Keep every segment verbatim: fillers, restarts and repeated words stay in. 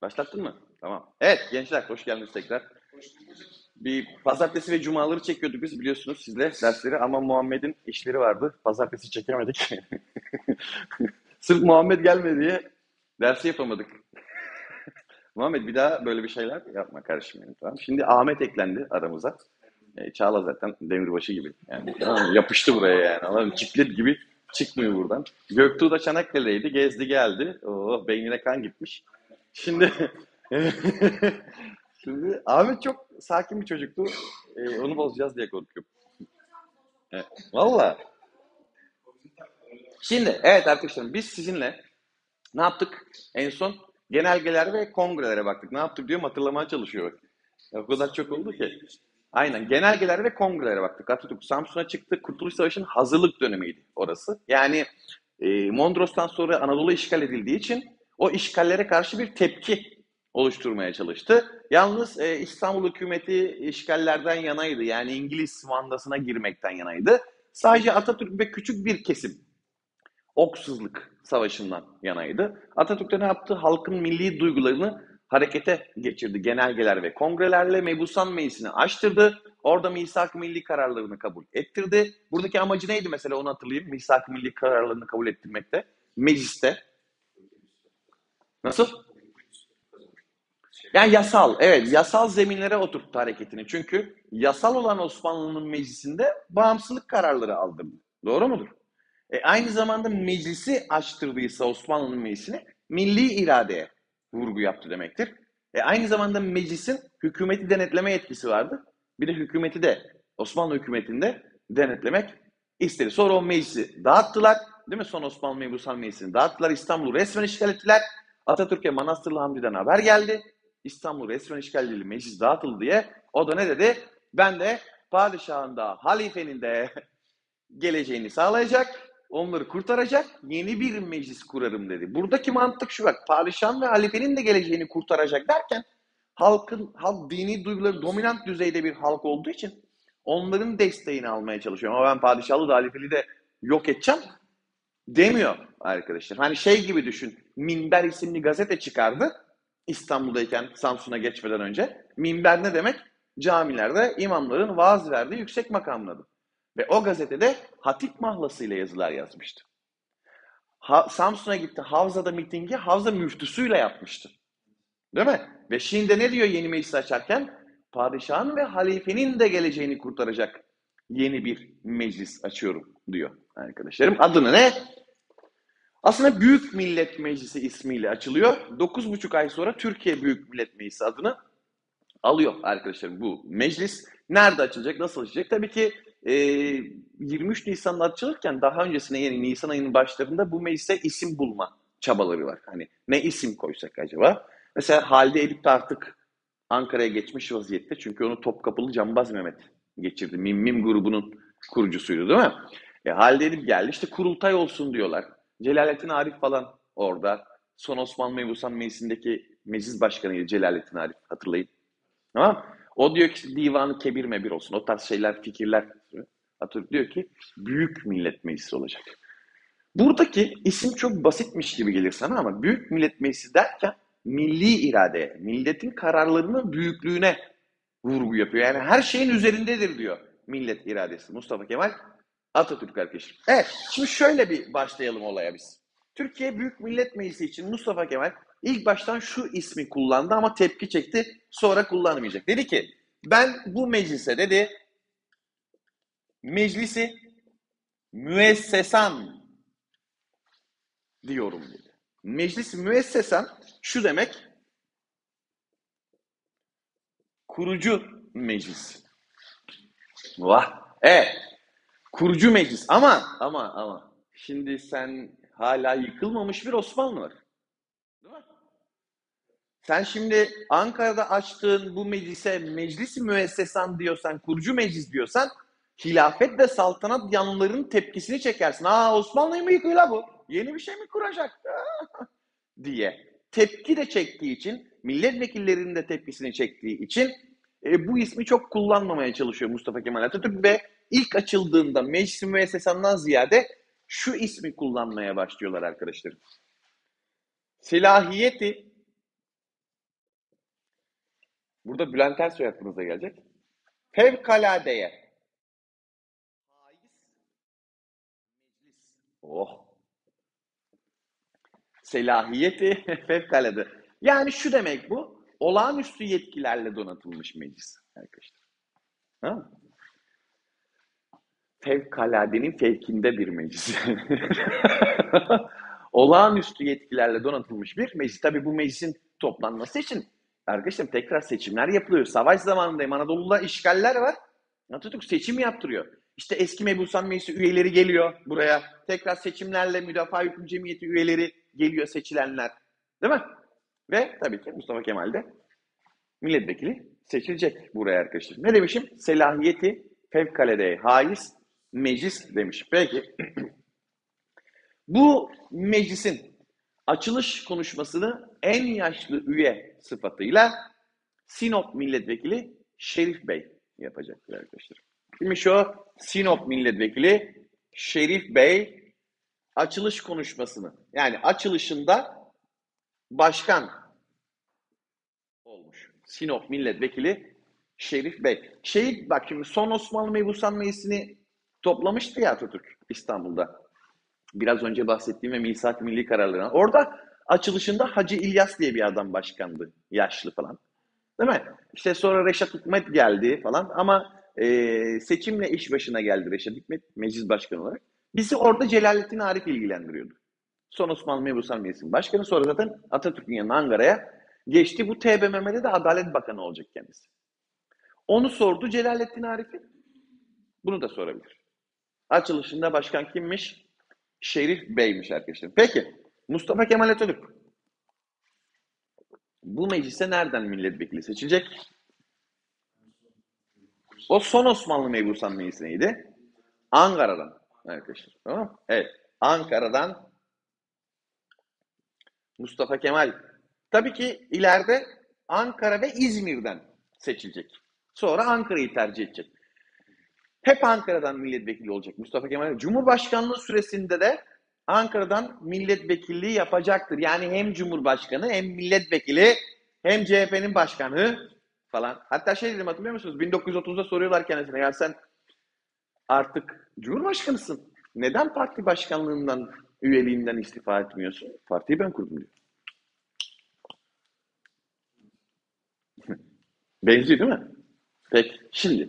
Başlattın mı? Tamam. Evet gençler hoş geldiniz tekrar. Bir pazartesi ve cumaları çekiyorduk biz biliyorsunuz sizle dersleri ama Muhammed'in işleri vardı. Pazartesi çekemedik. Sırf Muhammed gelmedi diye dersi yapamadık. Muhammed bir daha böyle bir şeyler yapma kardeşim benim, tamam. Şimdi Ahmet eklendi aramıza. E, Çağla zaten demirbaşı gibi. Yani tamam mı? Yapıştı buraya yani. Anladın, ciklet gibi çıkmıyor buradan. Göktuğ da Çanakkale'deydi. Gezdi geldi. Oo, beynine kan gitmiş. Şimdi Şimdi Ahmet çok sakin bir çocuktu. Ee, onu bozacağız diye korkuyorum. Evet. Valla. Şimdi evet arkadaşlarım biz sizinle ne yaptık? En son genelgeler ve kongrelere baktık. Ne yaptık diyorum hatırlamaya çalışıyor. Ya, o kadar çok oldu ki. Aynen genelgeler ve kongrelere baktık. Atatürk Samsun'a çıktı. Kurtuluş Savaşı'nın hazırlık dönemiydi orası. Yani e, Mondros'tan sonra Anadolu işgal edildiği için o işgallere karşı bir tepki oluşturmaya çalıştı. Yalnız e, İstanbul hükümeti işgallerden yanaydı. Yani İngiliz mandasına girmekten yanaydı. Sadece Atatürk ve küçük bir kesim Oksuzluk Savaşı'ndan yanaydı. Atatürk de ne yaptı? Halkın milli duygularını harekete geçirdi. Genelgeler ve kongrelerle Mebusan Meclisi'ni açtırdı. Orada misak-ı milli kararlarını kabul ettirdi. Buradaki amacı neydi mesela onu hatırlayayım. Misak-ı milli kararlarını kabul ettirmekte. Mecliste. Nasıl? Yani yasal, evet yasal zeminlere oturttu hareketini. Çünkü yasal olan Osmanlı'nın meclisinde bağımsızlık kararları aldırdı. Doğru mudur? E, aynı zamanda meclisi açtırdıysa Osmanlı'nın meclisini milli iradeye vurgu yaptı demektir. E, aynı zamanda meclisin hükümeti denetleme yetkisi vardı. Bir de hükümeti de Osmanlı hükümetinde denetlemek istedi. Sonra o meclisi dağıttılar. Değil mi? Son Osmanlı Mebusan Meclisi'ni dağıttılar. İstanbul'u resmen işgal ettiler. Atatürk'e Manastırlı Hamdi'den haber geldi. İstanbul resmen işgal edildi, meclis dağıtıldı diye. O da ne dedi? Ben de padişahın da halifenin de geleceğini sağlayacak, onları kurtaracak yeni bir meclis kurarım dedi. Buradaki mantık şu bak, padişahın ve halifenin de geleceğini kurtaracak derken halkın, halk dini duyguları dominant düzeyde bir halk olduğu için onların desteğini almaya çalışıyor. Ama ben padişahlı da halifeli de yok edeceğim demiyor arkadaşlar. Hani şey gibi düşün, Minber isimli gazete çıkardı İstanbul'dayken Samsun'a geçmeden önce. Minber ne demek? Camilerde imamların vaaz verdiği yüksek makamladı. Ve o gazetede Hatip mahlasıyla yazılar yazmıştı. Ha, Samsun'a gitti Havza'da mitingi Havza müftüsüyle yapmıştı. Değil mi? Ve şimdi ne diyor yeni meclis açarken? Padişahın ve halifenin de geleceğini kurtaracak yeni bir meclis açıyorum diyor arkadaşlarım. Adını ne? Aslında Büyük Millet Meclisi ismiyle açılıyor. dokuz buçuk ay sonra Türkiye Büyük Millet Meclisi adını alıyor arkadaşlarım bu meclis. Nerede açılacak, nasıl açılacak? Tabii ki e, yirmi üç Nisan'da açılırken daha öncesine yani Nisan ayının başlarında bu meclise isim bulma çabaları var. Hani ne isim koysak acaba? Mesela Halide Edip de artık Ankara'ya geçmiş vaziyette. Çünkü onu Topkapılı Cambaz Mehmet geçirdi. Mim Mim grubunun kurucusuydu değil mi? E, Halide Edip geldi işte kurultay olsun diyorlar. Celalettin Arif falan orada. Son Osmanlı Mebusan Meclisi'ndeki meclis başkanıydı Celalettin Arif hatırlayın. Tamam. O diyor ki divanı kebir mebir olsun. O tarz şeyler, fikirler. Atatürk diyor ki Büyük Millet Meclisi olacak. Buradaki isim çok basitmiş gibi gelir sana ama Büyük Millet Meclisi derken milli iradeye, milletin kararlarının büyüklüğüne vurgu yapıyor. Yani her şeyin üzerindedir diyor millet iradesi. Mustafa Kemal Atatürk arkadaşım. Evet, şimdi şöyle bir başlayalım olaya biz. Türkiye Büyük Millet Meclisi için Mustafa Kemal ilk baştan şu ismi kullandı ama tepki çekti. Sonra kullanmayacak. Dedi ki ben bu meclise dedi meclisi müessesan diyorum dedi. Meclis müessesan şu demek kurucu meclis. Vah. Evet. Kurucu meclis ama ama ama şimdi sen hala yıkılmamış bir Osmanlı var. Değil mi? Sen şimdi Ankara'da açtığın bu meclise meclis müessesan diyorsan, kurucu meclis diyorsan hilafet ve saltanat yanlıların tepkisini çekersin. Aa Osmanlı'yı mı yıkıyor la bu? Yeni bir şey mi kuracak? diye. Tepki de çektiği için, milletvekillerinin de tepkisini çektiği için e, bu ismi çok kullanmamaya çalışıyor Mustafa Kemal Atatürk ve ilk açıldığında meclis müessesandan ziyade şu ismi kullanmaya başlıyorlar arkadaşlar. Selahiyeti Burada Bülent Ersoy aklınıza gelecek. Fevkaladeye. Haiz meclis. Oh. Selahiyeti fevkalade. Yani şu demek bu. Olağanüstü yetkilerle donatılmış meclis arkadaşlar. Ha? Fevkaladenin fevkinde bir meclis. Olağanüstü yetkilerle donatılmış bir meclis. Tabii bu meclisin toplanması için arkadaşlar tekrar seçimler yapılıyor. Savaş zamanındayım. Anadolu'da işgaller var. Atatürk seçim yaptırıyor. İşte eski Mebusan Meclisi üyeleri geliyor buraya. Tekrar seçimlerle Müdafaa Hukuk Cemiyeti üyeleri geliyor, seçilenler. Değil mi? Ve tabii ki Mustafa Kemal de milletvekili seçilecek buraya arkadaşlar. Ne demişim? Selahiyeti fevkalade haiz meclis demiş. Peki bu meclisin açılış konuşmasını en yaşlı üye sıfatıyla Sinop milletvekili Şerif Bey yapacaktır arkadaşlar. Kimmiş o? Sinop milletvekili Şerif Bey açılış konuşmasını, yani açılışında başkan olmuş. Sinop milletvekili Şerif Bey. Şey, bak şimdi son Osmanlı Mebusan Meclisi'ni toplamıştı ya Atatürk İstanbul'da. Biraz önce bahsettiğim ve misak milli kararlarına. Orada açılışında Hacı İlyas diye bir adam başkandı. Yaşlı falan. Değil mi? İşte sonra Reşat Hikmet geldi falan ama e, seçimle iş başına geldi Reşat Hikmet meclis başkanı olarak. Bizi orada Celalettin Arif ilgilendiriyordu. Son Osmanlı Mebusan Meclisi'nin başkanı. Sonra zaten Atatürk'ün yanına Ankara'ya geçti. Bu T B M M'de de Adalet Bakanı olacak kendisi. Onu sordu Celalettin Arif'i. Bunu da sorabilir. Açılışında başkan kimmiş? Şerif Bey'miş arkadaşlar. Peki Mustafa Kemal Atatürk bu meclise nereden milletvekili seçilecek? O son Osmanlı Mebusan Meclisi neydi? Ankara'dan arkadaşlar. Tamam mı? Evet. Ankara'dan Mustafa Kemal. Tabii ki ileride Ankara ve İzmir'den seçilecek. Sonra Ankara'yı tercih edecek. Hep Ankara'dan milletvekili olacak Mustafa Kemal. Cumhurbaşkanlığı süresinde de Ankara'dan milletvekilliği yapacaktır. Yani hem Cumhurbaşkanı hem milletvekili hem C H P'nin başkanı falan. Hatta şey dedim, hatırlıyor musunuz? bin dokuz yüz otuzda soruyorlar kendisine, ya sen artık Cumhurbaşkanısın. Neden parti başkanlığından, üyeliğinden istifa etmiyorsun? Partiyi ben kurdum diyor. Benziyor değil mi? Peki şimdi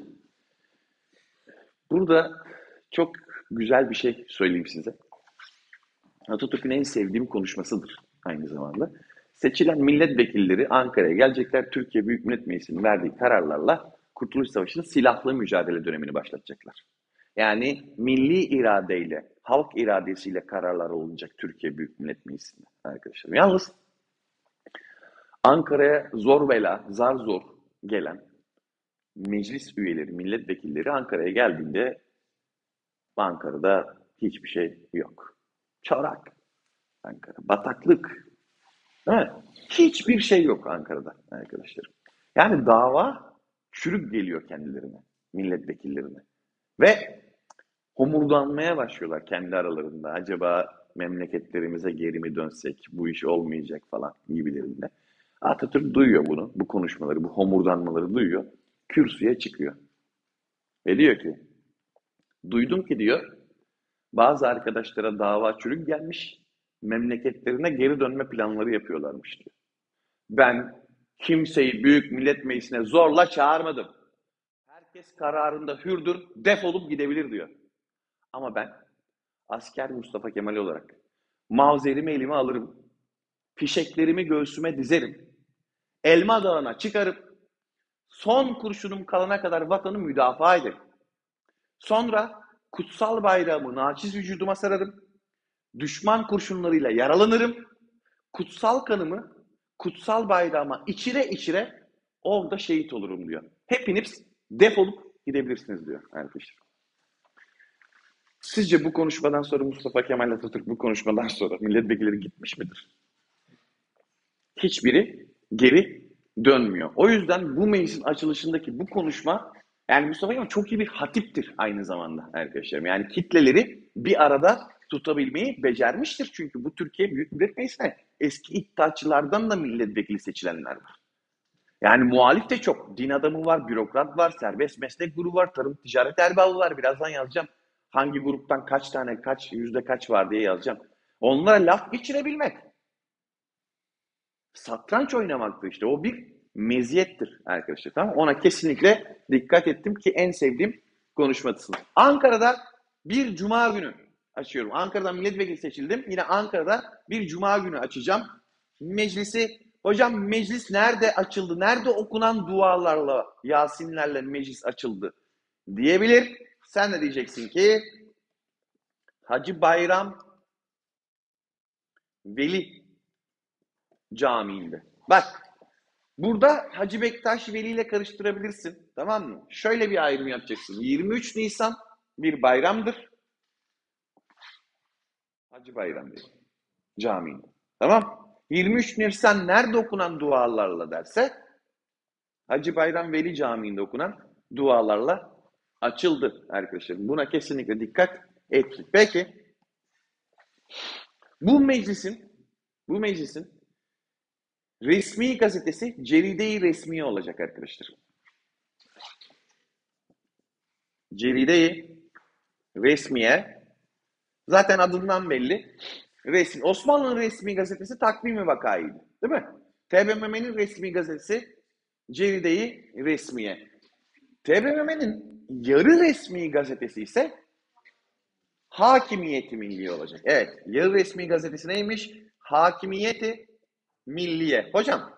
burada çok güzel bir şey söyleyeyim size. Atatürk'ün en sevdiğim konuşmasıdır aynı zamanda. Seçilen milletvekilleri Ankara'ya gelecekler. Türkiye Büyük Millet Meclisi'nin verdiği kararlarla Kurtuluş Savaşı'nın silahlı mücadele dönemini başlatacaklar. Yani milli iradeyle, halk iradesiyle kararlar olacak Türkiye Büyük Millet Meclisi'nde arkadaşlar. Yalnız Ankara'ya zor bela, zar zor gelen meclis üyeleri, milletvekilleri Ankara'ya geldiğinde Ankara'da hiçbir şey yok. Çorak. Ankara. Bataklık. Değil mi? Hiçbir şey yok Ankara'da arkadaşlar. Yani dava çürük geliyor kendilerine, milletvekillerine. Ve homurdanmaya başlıyorlar kendi aralarında. Acaba memleketlerimize geri mi dönsek, bu iş olmayacak falan gibilerinde. Atatürk duyuyor bunu, bu konuşmaları, bu homurdanmaları duyuyor. Kürsüye çıkıyor. Ve diyor ki, duydum ki diyor, bazı arkadaşlara dava çürük gelmiş, memleketlerine geri dönme planları yapıyorlarmış diyor. Ben kimseyi Büyük Millet Meclisi'ne zorla çağırmadım. Herkes kararında hürdür, defolup gidebilir diyor. Ama ben asker Mustafa Kemal olarak mavzerimi elime alırım, fişeklerimi göğsüme dizerim, Elma Dağı'na çıkarıp son kurşunum kalana kadar vatanı müdafaa ederim. Sonra kutsal bayrağımı naçiz vücuduma sararım, düşman kurşunlarıyla yaralanırım, kutsal kanımı kutsal bayrağıma içire içire orada şehit olurum diyor. Hepiniz defolup gidebilirsiniz diyor arkadaşlar. Sizce bu konuşmadan sonra Mustafa Kemal Atatürk bu konuşmadan sonra milletvekilleri gitmiş midir? Hiçbiri geri dönmüyor. O yüzden bu meclisin açılışındaki bu konuşma, yani Mustafa Kemal çok iyi bir hatiptir aynı zamanda arkadaşlarım. Yani kitleleri bir arada tutabilmeyi becermiştir. Çünkü bu Türkiye Büyük Millet Meclisi'ne eski iddiaçılardan da milletvekili seçilenler var. Yani muhalif de çok. Din adamı var, bürokrat var, serbest meslek grubu var, tarım ticaret erbabı var. Birazdan yazacağım. Hangi gruptan kaç tane, kaç, yüzde kaç var diye yazacağım. Onlara laf geçirebilmek. Satranç oynamaktır işte. O bir meziyettir arkadaşlar. Tamam. Ona kesinlikle dikkat ettim ki en sevdiğim konuşmasın. Ankara'da bir cuma günü açıyorum. Ankara'dan milletvekili seçildim. Yine Ankara'da bir cuma günü açacağım. Meclisi, hocam meclis nerede açıldı? Nerede okunan dualarla, Yasinlerle meclis açıldı? Diyebilir. Sen de diyeceksin ki Hacı Bayram Veli Camii'nde. Bak, burada Hacı Bektaş Veli ile karıştırabilirsin. Tamam mı? Şöyle bir ayrım yapacaksın. yirmi üç Nisan bir bayramdır. Hacı Bayram Veli Camii'nde. Tamam. yirmi üç Nisan nerede okunan dualarla derse Hacı Bayram Veli Camii'nde okunan dualarla açıldı arkadaşlar. Buna kesinlikle dikkat ettik. Peki bu meclisin bu meclisin resmi gazetesi Ceride-i Resmiye olacak arkadaşlar. Ceride-i Resmiye zaten adından belli. Resmi. Osmanlı'nın resmi gazetesi Takvim-i Vakai'ydi. Değil mi? T B M M'nin resmi gazetesi Ceride-i Resmiye. T B M M'nin yarı resmi gazetesi ise Hakimiyeti Milliye olacak. Evet. Yarı resmi gazetesi neymiş? Hakimiyeti Milliye. Hocam.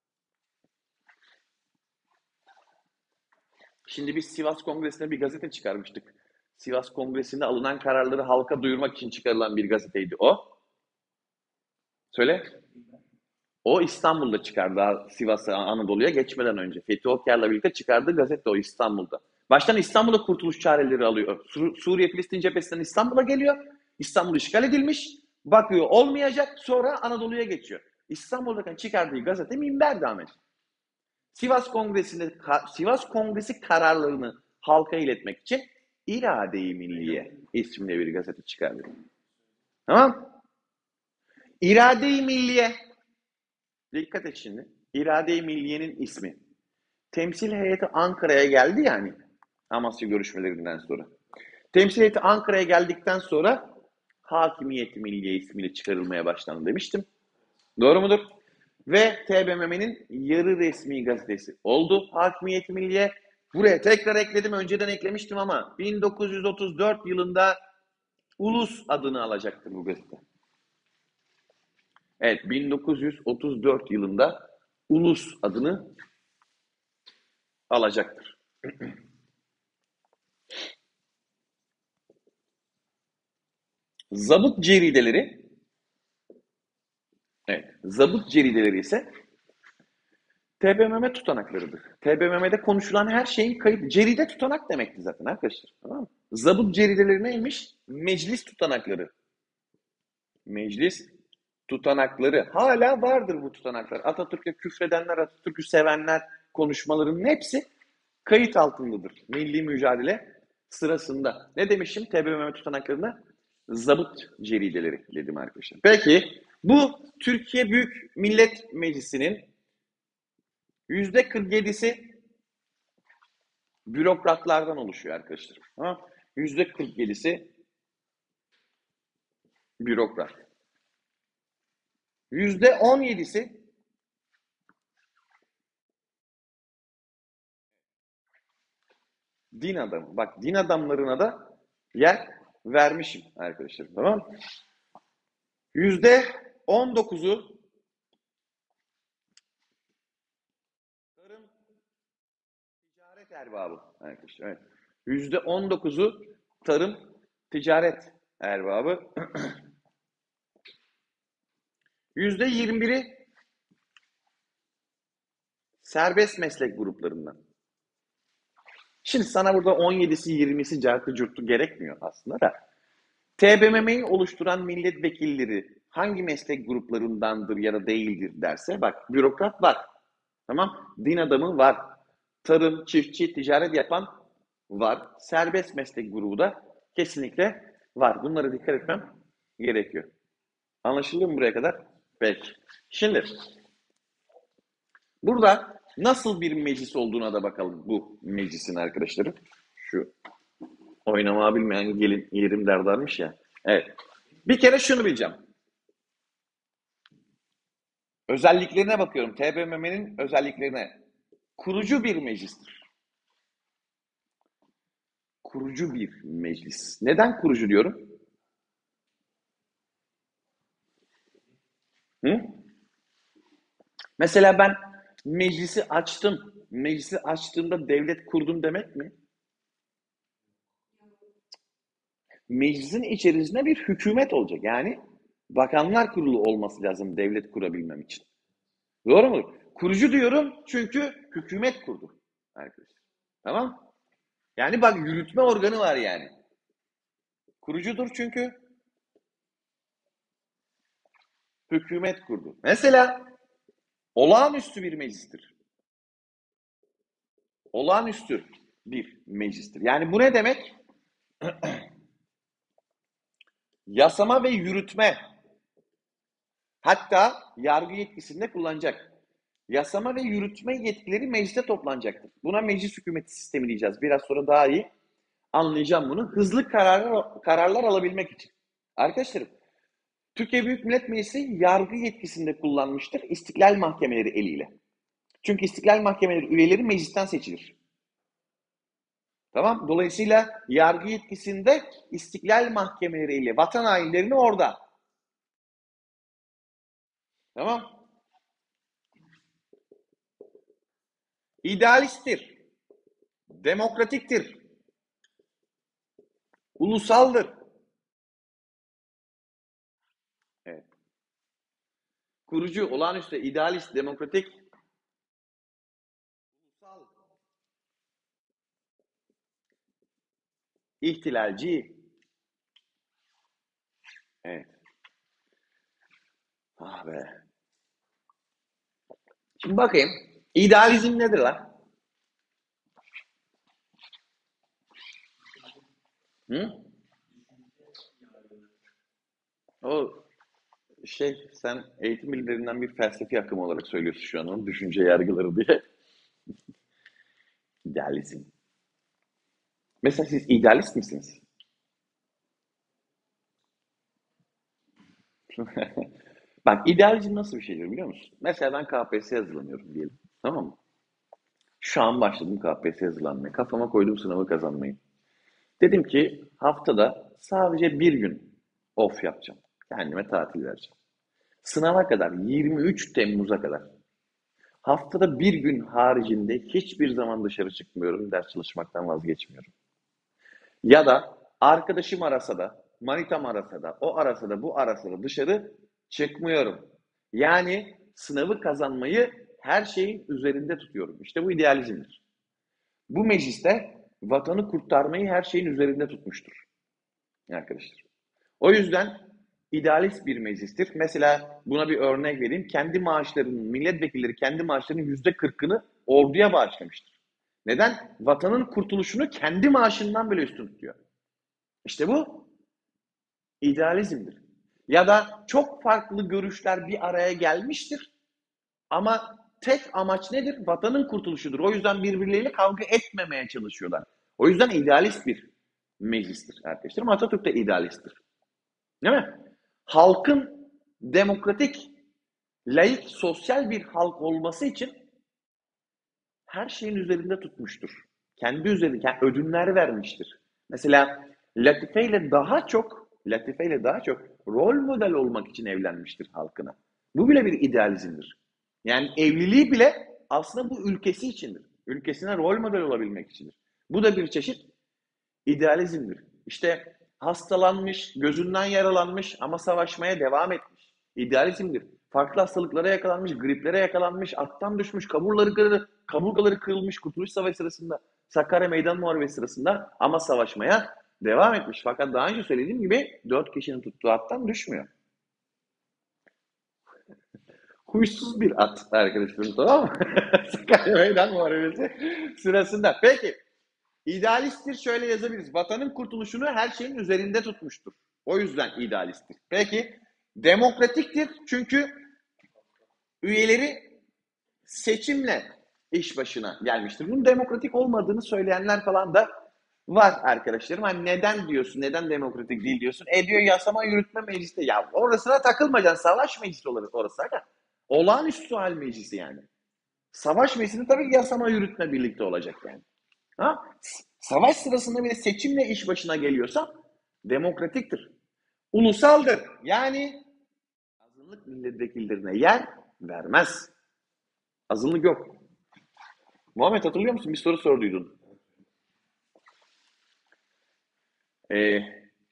Şimdi biz Sivas Kongresi'ne bir gazete çıkarmıştık. Sivas Kongresi'nde alınan kararları halka duyurmak için çıkarılan bir gazeteydi o. Söyle. O İstanbul'da çıkardı, daha Sivas'a, Anadolu'ya geçmeden önce. Fethi Okyar'la birlikte çıkardığı gazete o İstanbul'da. Baştan İstanbul'da kurtuluş çareleri alıyor. Sur Suriye-Filistin cephesinden İstanbul'a geliyor. İstanbul işgal edilmiş. Bakıyor olmayacak. Sonra Anadolu'ya geçiyor. İstanbul'daki çıkardığı gazete Minber Ahmet. Sivas Kongresi'nde Sivas Kongresi kararlarını halka iletmek için İrade-i Milliye isimli bir gazete çıkardı. Tamam? İrade-i Milliye. Dikkat et şimdi. İrade-i Milliye'nin ismi. Temsil heyeti Ankara'ya geldi yani. Amasya görüşmelerinden sonra. Temsil heyeti Ankara'ya geldikten sonra Hakimiyeti Milliye ismiyle çıkarılmaya başlandı demiştim. Doğru mudur? Ve T B M M'nin yarı resmi gazetesi oldu Hakimiyeti Milliye. Buraya tekrar ekledim. Önceden eklemiştim ama bin dokuz yüz otuz dört yılında Ulus adını alacaktır bu gazete. Evet, bin dokuz yüz otuz dört yılında Ulus adını alacaktır. Zabıt cerideleri, evet, zabıt cerideleri ise T B M M tutanaklarıdır. T B M M'de konuşulan her şeyin kayıt, ceride tutanak demekti zaten arkadaşlar. Tamam mı? Zabıt cerideleri neymiş? Meclis tutanakları. Meclis tutanakları. Hala vardır bu tutanaklar. Atatürk'e küfredenler, Atatürk'ü sevenler konuşmalarının hepsi kayıt altındadır. Milli mücadele sırasında. Ne demişim T B M M tutanaklarına? Zabıt cerideleri dedim arkadaşlar. Peki bu Türkiye Büyük Millet Meclisi'nin yüzde kırk yedisi bürokratlardan oluşuyor arkadaşlar. yüzde kırk yedisi bürokrat. yüzde on yedisi din adamı. Bak din adamlarına da yer vermişim arkadaşlar. Tamam mı? yüzde on dokuzu tarım ticaret erbabı arkadaşlar. Evet. yüzde on dokuzu tarım ticaret erbabı. yüzde yirmi biri serbest meslek gruplarından. Şimdi sana burada on yedisi yirmisi cartı curtu gerekmiyor aslında da. T B M M'yi oluşturan milletvekilleri hangi meslek gruplarındandır ya da değildir derse bak bürokrat var. Tamam? Din adamı var. Tarım, çiftçi, ticaret yapan var. Serbest meslek grubu da kesinlikle var. Bunlara dikkat etmem gerekiyor. Anlaşıldı mı buraya kadar? Peki. Şimdi burada Nasıl bir meclis olduğuna da bakalım bu meclisin arkadaşları. Şu oynama bilmeyen gelin yerim derdarmış ya. Evet. Bir kere şunu bileceğim. Özelliklerine bakıyorum. T B M M'nin özelliklerine. Kurucu bir meclistir. Kurucu bir meclis. Neden kurucu diyorum? Hı? Mesela ben meclisi açtım. Meclisi açtığımda devlet kurdum demek mi? Meclisin içerisinde bir hükümet olacak. Yani bakanlar kurulu olması lazım devlet kurabilmem için. Doğru mu? Kurucu diyorum çünkü hükümet kurdu. Arkadaşlar. Tamam? Yani bak yürütme organı var yani. Kurucudur çünkü hükümet kurdu. Mesela olağanüstü bir meclistir. Olağanüstü bir meclistir. Yani bu ne demek? Yasama ve yürütme, hatta yargı yetkisini de kullanacak. Yasama ve yürütme yetkileri mecliste toplanacaktır. Buna meclis hükümeti sistemi diyeceğiz. Biraz sonra daha iyi anlayacağım bunu. Hızlı kararlar, kararlar alabilmek için. Arkadaşlarım, Türkiye Büyük Millet Meclisi yargı yetkisini de kullanmıştır İstiklal Mahkemeleri eliyle. Çünkü İstiklal Mahkemeleri üyeleri meclisten seçilir. Tamam? Dolayısıyla yargı yetkisinde İstiklal Mahkemeleri ile vatan hainlerini orada. Tamam? İdealisttir, demokratiktir, ulusaldır. Evet. Kurucu, olağanüstü, idealist, demokratik, ulusal, ihtilalci. Evet. Ah be. Şimdi bakayım. İdealizm nedir lan? Hı? O şey, sen eğitim bilimlerinden bir felsefi akım olarak söylüyorsun şu an onu. Düşünce yargıları diye. İdealizm. Mesela siz idealist misiniz? Bak, idealizm nasıl bir şeydir biliyor musun? Mesela ben K P S S'ye hazırlanıyorum diyelim. Tamam mı? Şu an başladım K P S S'ye hazırlanmaya. Kafama koydum sınavı kazanmayı. Dedim ki haftada sadece bir gün off yapacağım. Kendime tatil vereceğim. Sınava kadar, yirmi üç Temmuz'a kadar. Haftada bir gün haricinde hiçbir zaman dışarı çıkmıyorum. Ders çalışmaktan vazgeçmiyorum. Ya da arkadaşım arasa da, manitam arasa da, o arasa da, bu arasa da dışarı çıkmıyorum. Yani sınavı kazanmayı her şeyin üzerinde tutuyorum. İşte bu idealizmdir. Bu mecliste vatanı kurtarmayı her şeyin üzerinde tutmuştur arkadaşlar. O yüzden idealist bir meclistir. Mesela buna bir örnek vereyim. Kendi maaşlarının, milletvekilleri kendi maaşlarının yüzde kırkını orduya bağışlamıştır. Neden? Vatanın kurtuluşunu kendi maaşından bile üstün tutuyor. İşte bu idealizmdir. Ya da çok farklı görüşler bir araya gelmiştir ama tek amaç nedir? Vatanın kurtuluşudur. O yüzden birbirleriyle kavga etmemeye çalışıyorlar. O yüzden idealist bir meclistir arkadaşlar. Atatürk de idealisttir. Değil mi? Halkın demokratik, laik, sosyal bir halk olması için her şeyin üzerinde tutmuştur. Kendi üzerinde yani ödünler vermiştir. Mesela Latife ile daha çok Latife ile daha çok rol model olmak için evlenmiştir halkına. Bu bile bir idealizmdir. Yani evliliği bile aslında bu ülkesi içindir. Ülkesine rol model olabilmek içindir. Bu da bir çeşit idealizmdir. İşte hastalanmış, gözünden yaralanmış ama savaşmaya devam etmiş. İdealizmdir. Farklı hastalıklara yakalanmış, griplere yakalanmış, attan düşmüş, kaburgaları, kırılır, kaburgaları kırılmış Kurtuluş Savaşı sırasında, Sakarya Meydan Muharebesi sırasında ama savaşmaya devam etmiş. Fakat daha önce söylediğim gibi dört kişinin tuttuğu attan düşmüyor. Huysuz bir at arkadaşlarım, tamam mı? Sakarya Meydan Muharebesi sırasında. Peki, İdealisttir şöyle yazabiliriz. Vatanın kurtuluşunu her şeyin üzerinde tutmuştur. O yüzden idealisttir. Peki demokratiktir çünkü üyeleri seçimle iş başına gelmiştir. Bunun demokratik olmadığını söyleyenler falan da var arkadaşlarım. Hani neden diyorsun, neden demokratik değil diyorsun. E diyor yasama yürütme meclisi. Ya orasına takılmayacaksın. Savaş meclisi olur orası. Aga. Olağanüstü hal meclisi yani. Savaş meclisi tabii ki yasama yürütme birlikte olacak yani. Ha? Savaş sırasında bile seçimle iş başına geliyorsa demokratiktir. Ulusaldır. Yani azınlık milletvekillerine yer vermez. Azınlık yok. Muhammed hatırlıyor musun? Bir soru sorduydun. Ee,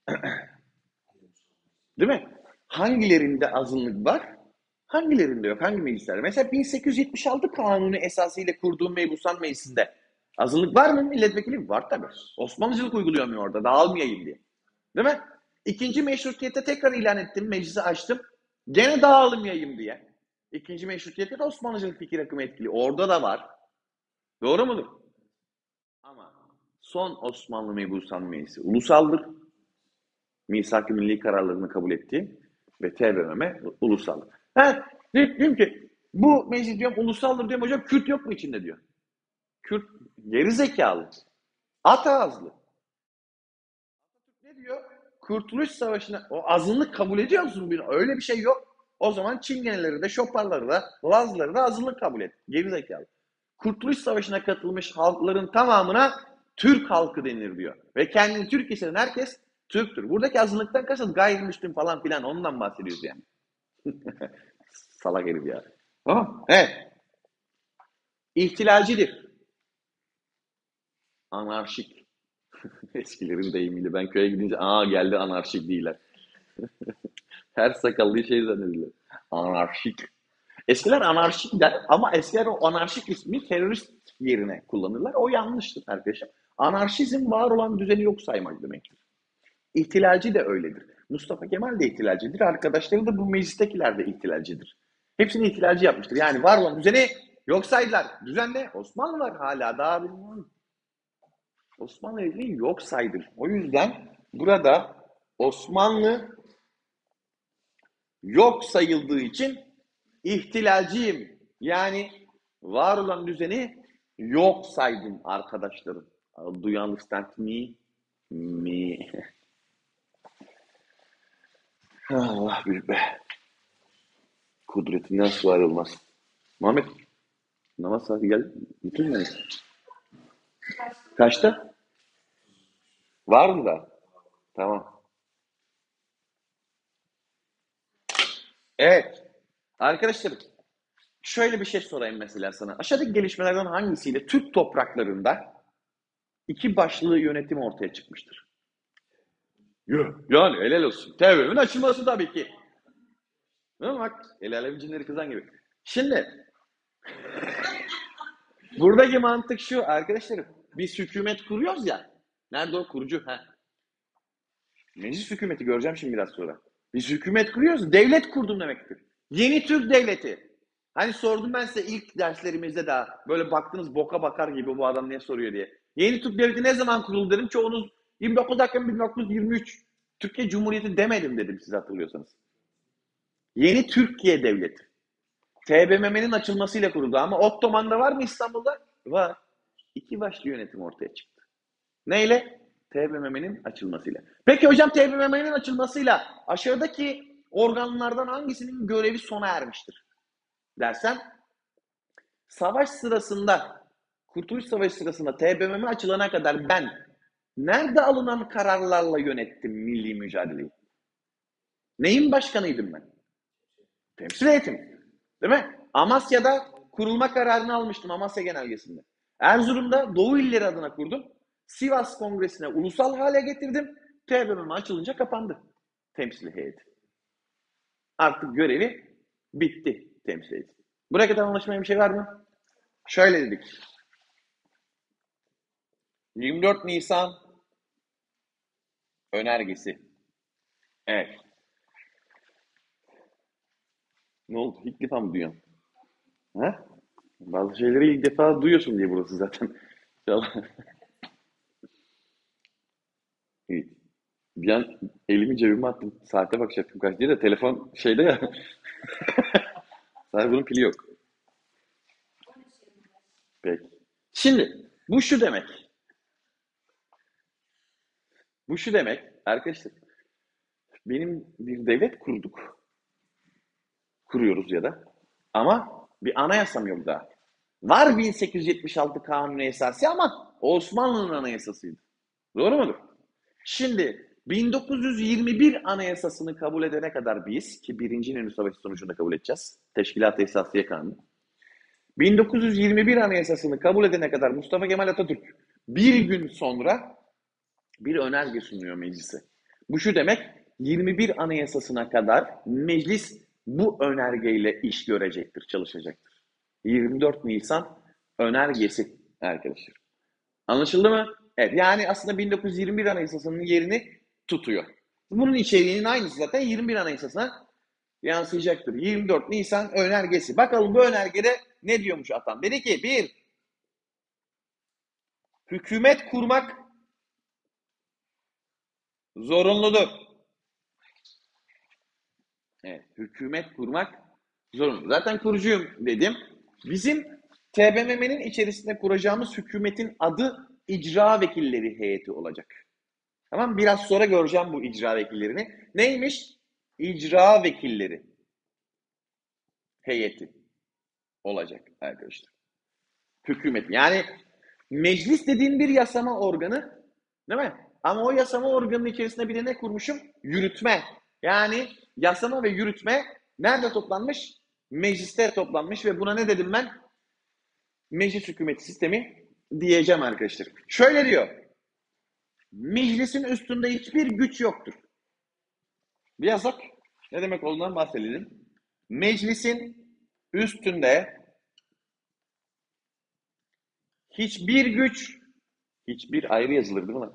değil mi? Hangilerinde azınlık var? Hangilerinde yok? Hangi meclisler? Mesela bin sekiz yüz yetmiş altı kanunu esasıyla kurduğum Mebusan Meclisi'nde azınlık var mı? Milletvekili var tabii. Osmanlıcılık uygulayamıyor orada. Dağılmayayım diye. Değil mi? İkinci meşrutiyette tekrar ilan ettim. Meclisi açtım. Gene dağılmayayım diye. İkinci meşrutiyette de Osmanlıcılık fikir akımı etkili. Orada da var. Doğru mudur? Ama son Osmanlı Mebusan Meclisi ulusaldır. Misak-ı milli kararlarını kabul etti ve T B M M ulusal. Ha, diyorum ki bu meclis diyorum ulusaldır diyorum hocam Kürt yok mu içinde diyor. Kürt geri zekalı. At ağızlı. Ne diyor? Kurtuluş Savaşı'na o azınlık kabul ediyor musun? Öyle bir şey yok. O zaman Çingeneleri de Şoparları da Lazları da azınlık kabul et. Geri zekalı. Kurtuluş Savaşı'na katılmış halkların tamamına Türk halkı denir diyor. Ve kendini Türk hisseden herkes Türktür. Buradaki azınlıktan kasıt gayrimüslim falan filan ondan bahsediyoruz yani. Salak herif ya. Tamam. Evet. İhtilalcidir. Anarşik. Eskilerin deyimiyle. Ben köye gidince aa geldi anarşik değiller. Her sakallı şey zannediyorlar. Anarşik. Eskiler anarşik der ama eskiler o anarşik ismi terörist yerine kullanırlar. O yanlıştır arkadaşlar. Anarşizm var olan düzeni yok saymak demektir. İhtilalci de öyledir. Mustafa Kemal de ihtilalcidir. Arkadaşları da bu meclistekiler de ihtilalcidir. Hepsini ihtilalci yapmıştır. Yani var olan düzeni yok saydılar. Düzen ne? Osmanlı var hala daha bilmiyorum. Osmanlı devleti yok saydır. O yüzden burada Osmanlı yok sayıldığı için ihtilalciyim. Yani var olan düzeni yok saydım arkadaşlarım. Do you understand me? Me. Allah büyük be. Kudretinden sual olmaz. Muhammed, namaz saati geldi. Bütün mü? Kaçta? Var mı da? Tamam. Evet. Arkadaşlarım, şöyle bir şey sorayım mesela sana. Aşağıdaki gelişmelerden hangisiyle Türk topraklarında iki başlı yönetim ortaya çıkmıştır? Yani helal olsun. T B M'nin açılması tabii ki. Değil mi bak? El alemin cinleri kızan gibi. Şimdi buradaki mantık şu arkadaşlarım. Biz hükümet kuruyoruz ya. Nerede o kurucu? Ha. Meclis hükümeti göreceğim şimdi biraz sonra. Biz hükümet kuruyoruz. Devlet kurdum demektir. Yeni Türk Devleti. Hani sordum ben size ilk derslerimizde daha. Böyle baktınız boka bakar gibi bu adam ne soruyor diye. Yeni Türk Devleti ne zaman kuruldu dedim. Çoğunuz yirmi dokuz Ekim bin dokuz yüz yirmi üç Türkiye Cumhuriyeti demedim dedim siz hatırlıyorsanız. Yeni Türkiye Devleti. T B M M'nin açılmasıyla kuruldu ama Ottoman'da var mı İstanbul'da? Var. İki başlı yönetim ortaya çıktı. Neyle? T B M M'nin açılmasıyla. Peki hocam T B M M'nin açılmasıyla aşağıdaki organlardan hangisinin görevi sona ermiştir? Dersen savaş sırasında Kurtuluş Savaşı sırasında T B M M açılana kadar ben nerede alınan kararlarla yönettim milli mücadeleyi? Neyin başkanıydım ben? Temsil heyetim. Değil mi? Amasya'da kurulma kararını almıştım Amasya Genelgesi'nde. Erzurum'da Doğu İlleri adına kurdum. Sivas Kongresi'ne ulusal hale getirdim. T B M M açılınca kapandı. Temsil heyeti. Artık görevi bitti temsil heyeti. Buraya kadar anlaşmaya bir şey var mı? Şöyle dedik. yirmi dört Nisan önergesi. Evet. Ne oldu? İlk defa mı duyuyorsun? Ha? Bazı şeyleri ilk defa duyuyorsun diye burası zaten. Evet. Bir an elimi cebime attım. Saate bakacaktım kaç diye de telefon şeyde ya. Sadece bunun pili yok. Peki. Şimdi bu şu demek. Bu şu demek arkadaşlar. Benim bir devlet kurduk. Kuruyoruz ya da. Ama bir anayasam yok daha. Var bin sekiz yüz yetmiş altı Kanunu Esası ama Osmanlı'nın anayasasıydı. Doğru mudur? Şimdi bin dokuz yüz yirmi bir Anayasası'nı kabul edene kadar biz, ki birinci İnönü Savaşı sonucunda kabul edeceğiz. Teşkilat-ı Esasiye Kanunu. bin dokuz yüz yirmi bir Anayasası'nı kabul edene kadar Mustafa Kemal Atatürk bir gün sonra bir önerge sunuyor meclise. Bu şu demek, yirmi bir Anayasası'na kadar meclis bu önergeyle iş görecektir, çalışacaktır. yirmi dört Nisan önergesi arkadaşlar. Anlaşıldı mı? Evet, yani aslında bin dokuz yüz yirmi bir Anayasası'nın yerini tutuyor. Bunun içeriğinin aynısı zaten yirmi bir Anayasası'na yansıyacaktır. yirmi dört Nisan önergesi. Bakalım bu önergede ne diyormuş Atan? Dedi ki bir, hükümet kurmak zorunludur. Evet, hükümet kurmak zorunlu. Zaten kurucuyum dedim. Bizim T B M M'nin içerisinde kuracağımız hükümetin adı icra vekilleri heyeti olacak. Tamam, biraz sonra göreceğim bu icra vekillerini. Neymiş? İcra vekilleri heyeti olacak arkadaşlar. Hükümet. Yani meclis dediğin bir yasama organı, değil mi? Ama o yasama organının içerisinde bir de ne kurmuşum? Yürütme. Yani yasama ve yürütme nerede toplanmış? Mecliste toplanmış ve buna ne dedim ben? Meclis hükümeti sistemi diyeceğim arkadaşlar. Şöyle diyor. Meclisin üstünde hiçbir güç yoktur. Bir yasak. Ne demek olduğundan bahsedelim. Meclisin üstünde hiçbir güç, hiçbir ayrı yazılır değil mi?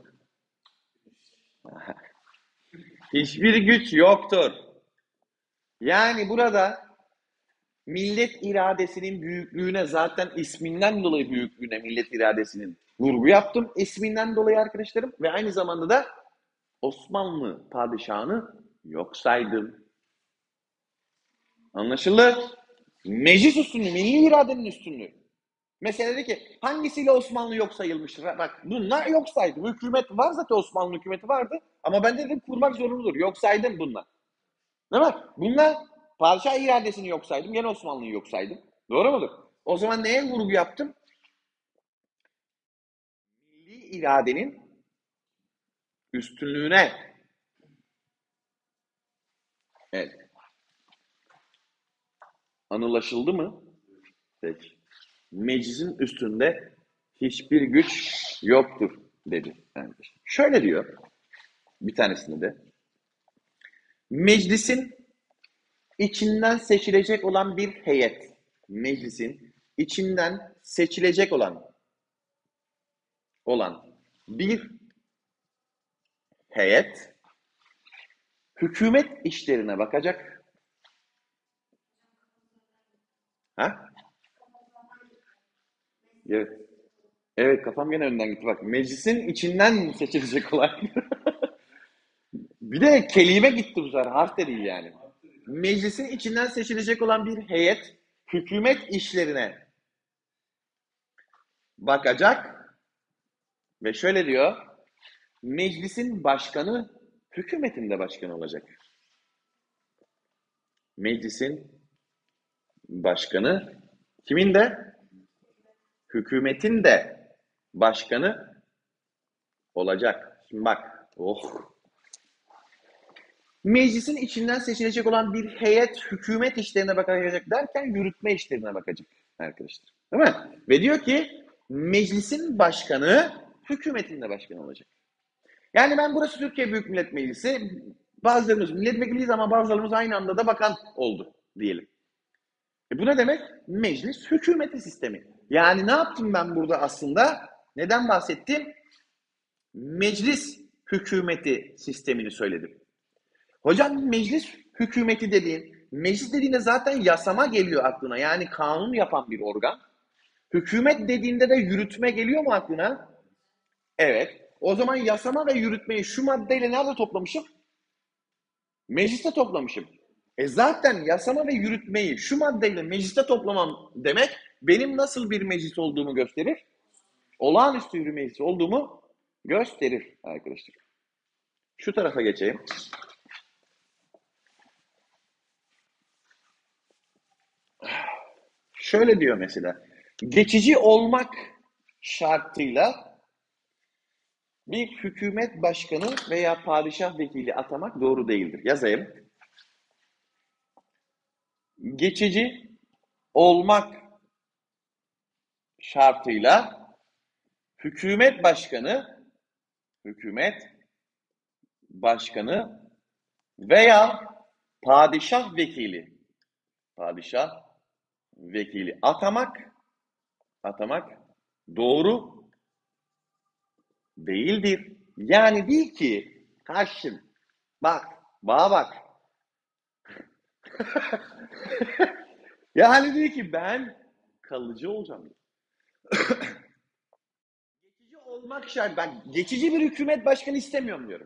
Hiçbir güç yoktur. Yani burada millet iradesinin büyüklüğüne, zaten isminden dolayı büyüklüğüne millet iradesinin vurgu yaptım. İsminden dolayı arkadaşlarım ve aynı zamanda da Osmanlı padişahını yok saydım. Anlaşıldı? Meclis üstünlüğü, milli iradenin üstünlüğü. Mesela dedi ki hangisiyle Osmanlı yok sayılmıştır? Bak bunlar yok saydım. Hükümet var zaten, Osmanlı hükümeti vardı. Ama ben dedim kurmak zorunludur. Yok saydım bunlar. Değil mi? Bunlar padişah iradesini yok saydım. Gene Osmanlı'yı yok saydım. Doğru mudur? O zaman neye vurgu yaptım? Milli iradenin üstünlüğüne. Evet. Anlaşıldı mı? Peki. Meclisin üstünde hiçbir güç yoktur dedi. Yani şöyle diyor bir tanesinde de. Meclisin içinden seçilecek olan bir heyet. Meclisin içinden seçilecek olan olan bir heyet hükümet işlerine bakacak. Ha? Evet. Evet, kafam gene önden gitti bak. Meclisin içinden seçilecek olan. Bir de kelime gitti bu sefer. Harf de değil yani. Meclisin içinden seçilecek olan bir heyet hükümet işlerine bakacak ve şöyle diyor. Meclisin başkanı hükümetin de başkanı olacak. Meclisin başkanı kimin de? Hükümetin de başkanı olacak. Şimdi bak. Oh. Meclisin içinden seçilecek olan bir heyet hükümet işlerine bakacak derken yürütme işlerine bakacak arkadaşlar. Değil mi? Ve diyor ki meclisin başkanı hükümetin de başkanı olacak. Yani ben burası Türkiye Büyük Millet Meclisi, bazılarımız milletvekiliyiz ama bazılarımız aynı anda da bakan oldu diyelim. E bu ne demek? Meclis hükümeti sistemi. Yani ne yaptım ben burada aslında? Neden bahsettim? Meclis hükümeti sistemini söyledim. Hocam meclis hükümeti dediğin, meclis dediğinde zaten yasama geliyor aklına. Yani kanun yapan bir organ. Hükümet dediğinde de yürütme geliyor mu aklına? Evet. O zaman yasama ve yürütmeyi şu maddeyle nerede toplamışım? Mecliste toplamışım. E zaten yasama ve yürütmeyi şu maddeyle mecliste toplamam demek, benim nasıl bir meclis olduğumu gösterir? Olağanüstü bir meclis olduğumu gösterir arkadaşlar. Şu tarafa geçeyim. Şöyle diyor mesela. Geçici olmak şartıyla bir hükümet başkanı veya padişah vekili atamak doğru değildir. Yazayım. Geçici olmak şartıyla hükümet başkanı hükümet başkanı veya padişah vekili padişah vekili atamak atamak doğru değildir. Yani değil ki karşım bak bana bak yani diyor ki ben kalıcı olacağım. Geçici olmak şart. Ben geçici bir hükümet başkanı istemiyorum diyorum.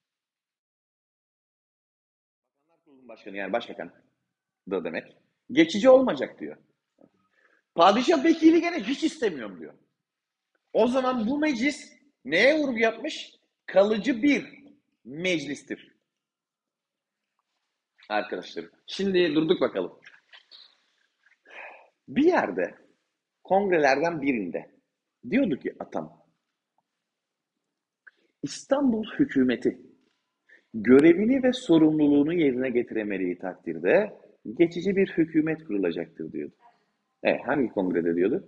Bakanlar Kurulu başkanı yani başbakan da demek. Geçici olmayacak diyor. Padişah vekili gene hiç istemiyorum diyor. O zaman bu meclis neye vurgu yapmış? Kalıcı bir meclistir. Arkadaşlar. Şimdi durduk bakalım. Bir yerde kongrelerden birinde diyordu ki atam İstanbul hükümeti görevini ve sorumluluğunu yerine getiremediği takdirde geçici bir hükümet kurulacaktır diyordu. Evet, hangi kongrede diyordu?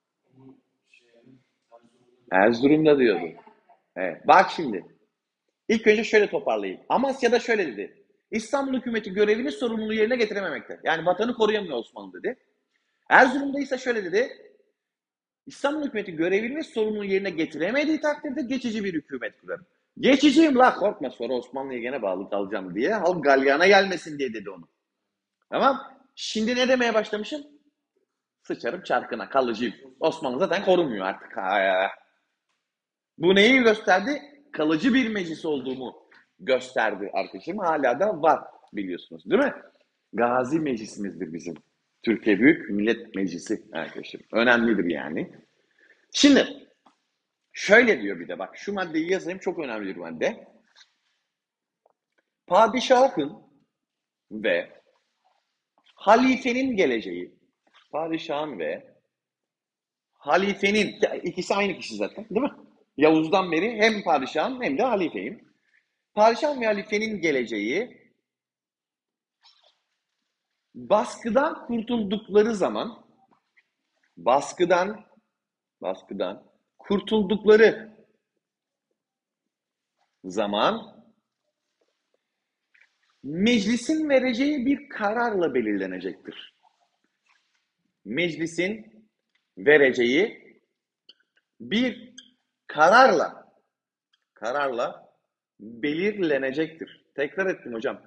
Erzurum'da diyordu. Evet, bak şimdi. İlk önce şöyle toparlayayım. Amasya'da şöyle dedi. İstanbul hükümeti görevini sorumluluğu yerine getirememekte. Yani vatanı koruyamıyor Osmanlı dedi. Erzurum'da ise şöyle dedi. İstanbul hükümeti görevini ve sorumluluğu yerine getiremediği takdirde geçici bir hükümet kurarım. Geçiciyim la korkma sonra Osmanlı'ya gene bağlı kalacağım diye. Halk galyana gelmesin diye dedi onu. Tamam. Şimdi ne demeye başlamışım? Sıçarım çarkına kalıcıyım. Osmanlı zaten korumuyor artık. Ha. Bu neyi gösterdi? Kalıcı bir meclis olduğumu gösterdi arkadaşım. Hala da var biliyorsunuz değil mi? Gazi meclisimizdir bizim. Türkiye Büyük Millet Meclisi arkadaşım. Önemlidir yani. Şimdi şöyle diyor bir de bak şu maddeyi yazayım çok önemli bir madde. Padişahın ve halifenin geleceği, padişahın ve halifenin, ikisi aynı kişi zaten değil mi? Yavuz'dan beri hem padişahın hem de halifeyim. Padişah ve halifenin geleceği baskıdan kurtuldukları zaman baskıdan baskıdan kurtuldukları zaman meclisin vereceği bir kararla belirlenecektir. Meclisin vereceği bir kararla kararla belirlenecektir. Tekrar ettim hocam.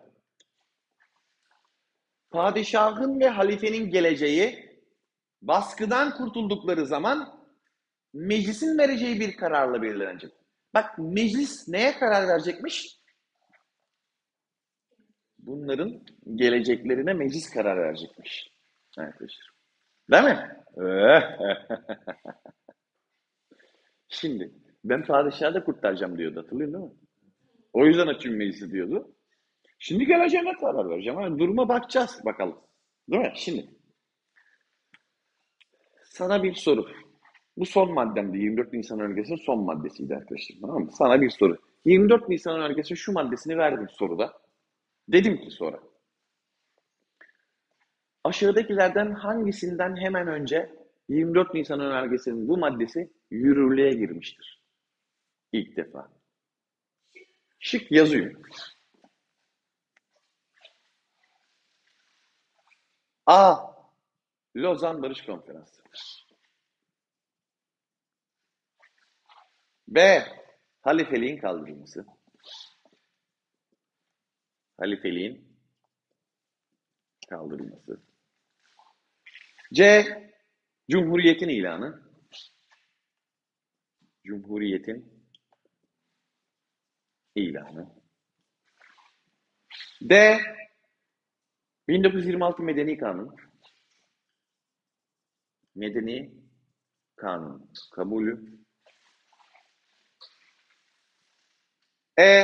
Padişahın ve halifenin geleceği baskıdan kurtuldukları zaman meclisin vereceği bir kararla belirlenecek. Bak meclis neye karar verecekmiş? Bunların geleceklerine meclis karar verecekmiş. Arkadaşlar. Değil mi? Şimdi ben padişahı da kurtaracağım diyordu hatırlıyorsun değil mi? O yüzden açayım meclisi diyordu. Şimdi geleceğine karar vereceğim. Yani duruma bakacağız bakalım. Değil mi? Şimdi sana bir soru. Bu son maddemdi. yirmi dört Nisan önergesinin son maddesiydi arkadaşlar. Tamam mı? Sana bir soru. yirmi dört Nisan önergesinin şu maddesini verdim soruda. Dedim ki sonra. Aşağıdakilerden hangisinden hemen önce yirmi dört Nisan önergesinin bu maddesi yürürlüğe girmiştir? İlk defa. Şık yazıyor. A. Lozan Barış Konferansı. B. Halifeliğin kaldırılması. Halifeliğin kaldırılması. C. Cumhuriyetin ilanı. Cumhuriyetin ilanı. D. bin dokuz yüz yirmi altı Medeni Kanun. Medeni kanun kabulü. E.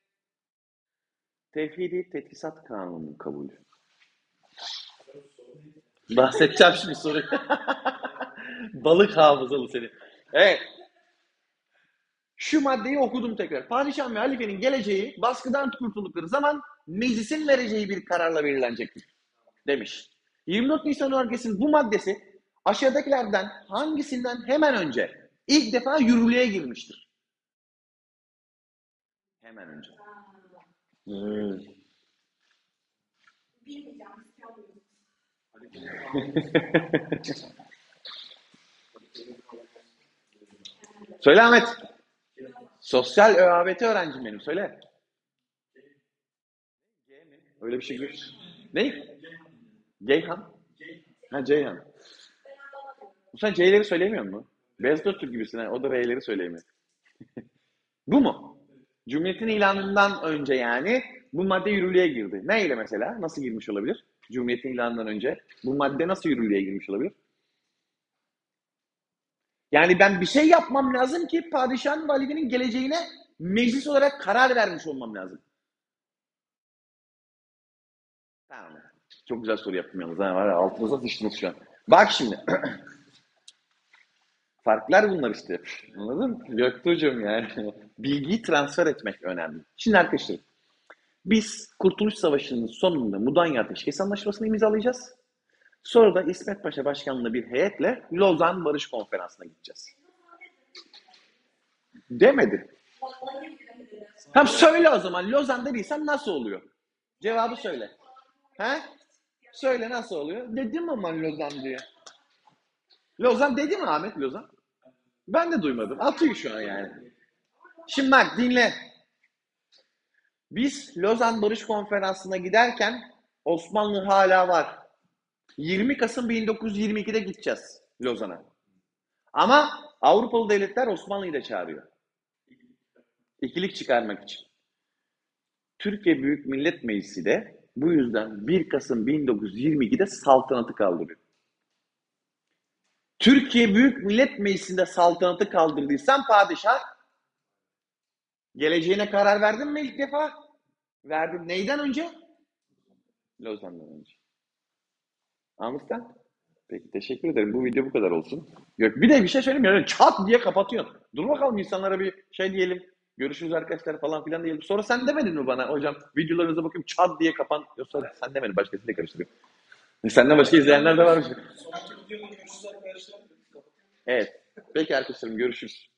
Tevhidi Tetkisat Kanunu kabulü. Bahsedeceğim şimdi soruyu. Balık hafızalı seni. Evet. Şu maddeyi okudum tekrar. Padişah ve halifenin geleceği baskıdan kurtuldukları zaman meclisin vereceği bir kararla belirlenecektir. Demiş. yirmi dört Nisan Üniversitesi'nin bu maddesi aşağıdakilerden hangisinden hemen önce ilk defa yürürlüğe girmiştir? Hemen önce. Hmm. Söyle Ahmet. Sosyal ÖABT öğrencim benim. Söyle. Öyle bir şey gör. Ne? Geyhan. Ha Ceyhan. Sen C'leri söyleyemiyor musun? Beyazıt Öztürk gibisin ha. O da R'leri söyleyemiyor. Bu mu? Cumhuriyetin ilanından önce yani bu madde yürürlüğe girdi. Neyle mesela? Nasıl girmiş olabilir? Cumhuriyetin ilanından önce bu madde nasıl yürürlüğe girmiş olabilir? Yani ben bir şey yapmam lazım ki padişahın valinin geleceğine meclis olarak karar vermiş olmam lazım. Tamam. Çok güzel soru yaptım yalnız. Ha, var ya, altınıza sıçtınız şu an. Bak şimdi. Farklar bunlar işte. Anladın mı? Göktuğ'cum yani. Bilgiyi transfer etmek önemli. Şimdi arkadaşlar. Biz Kurtuluş Savaşı'nın sonunda Mudanya Ateşkes Anlaşması'nı imzalayacağız. Sonra da İsmet Paşa başkanlığı bir heyetle Lozan Barış Konferansı'na gideceğiz. Demedi. Tamam söyle o zaman. Lozan dediysem nasıl oluyor? Cevabı söyle. He? Söyle nasıl oluyor? Dedim ama Lozan diye. Lozan dedi mi Ahmet Lozan? Ben de duymadım. Atıyor şu an yani. Şimdi bak dinle. Biz Lozan Barış Konferansı'na giderken Osmanlı hala var. yirmi Kasım bin dokuz yüz yirmi ikide gideceğiz Lozan'a. Ama Avrupalı devletler Osmanlı'yı da çağırıyor. İkilik çıkarmak için. Türkiye Büyük Millet Meclisi de bu yüzden bir Kasım bin dokuz yüz yirmi ikide saltanatı kaldırıyor. Türkiye Büyük Millet Meclisi'nde saltanatı kaldırdıysan padişah geleceğine karar verdin mi ilk defa? Verdim. Neyden önce? Lozan'dan önce. Anladın? Peki teşekkür ederim. Bu video bu kadar olsun. Yok, bir de bir şey söyleyeyim ya. Çat diye kapatıyorsun. Dur bakalım insanlara bir şey diyelim. Görüşürüz arkadaşlar falan filan diyelim. Sonra sen demedin mi bana hocam videolarınıza bakayım çat diye kapan. Yoksa sen demedin başkasıyla karıştırıyorum. Senden başka izleyenler de varmış. Evet. Peki arkadaşlarım görüşürüz.